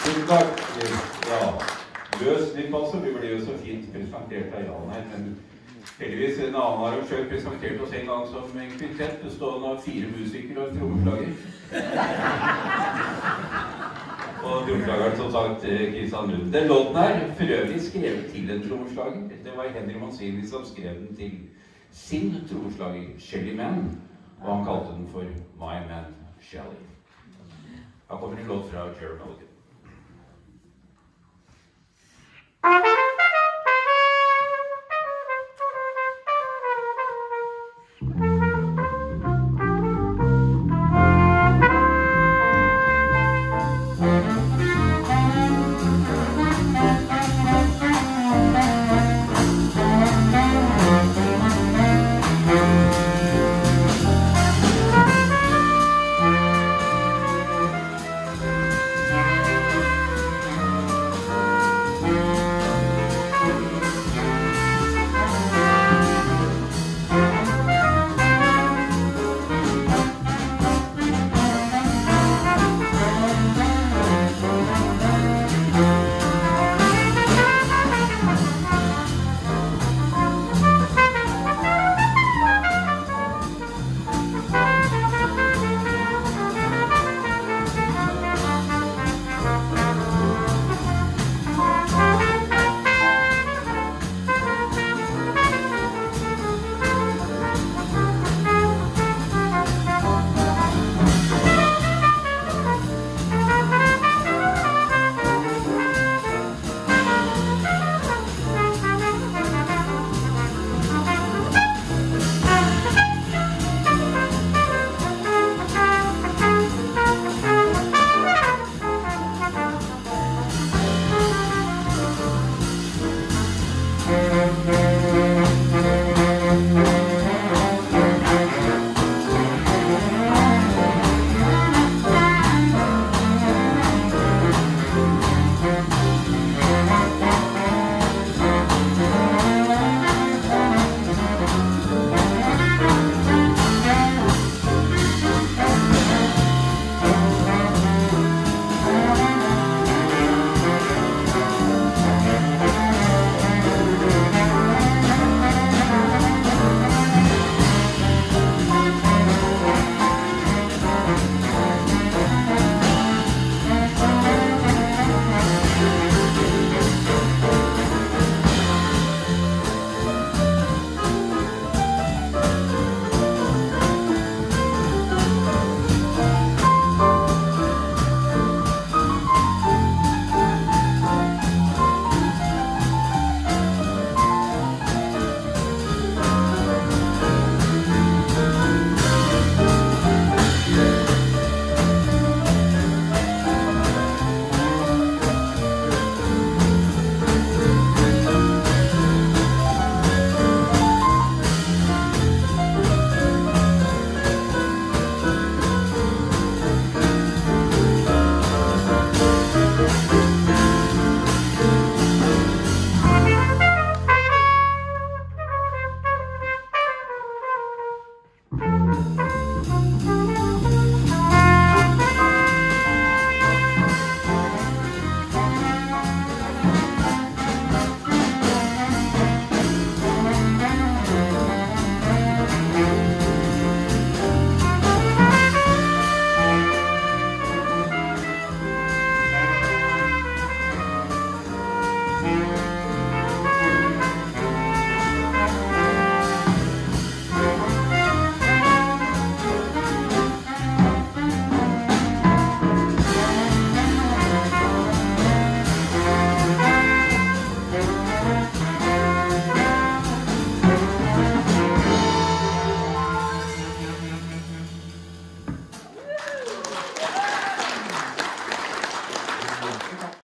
Tusen takk. Ja, løs litt altså. Vi ble jo så fint presentert av Jan her, men heldigvis en annen arrangør presenterte oss en gang som en kvintett bestående av 4 musikere og en trommeslager. Og trommeslageren som sagt Kristian Lund. Den låten her for øvrig skrevet til en trommeslager. Det var Henry Mancini som skrev den til sin trommeslager, Shelly Manne, og han kalte den for My Man Shelly. Her kommer en låt fra Jerry Mulligan.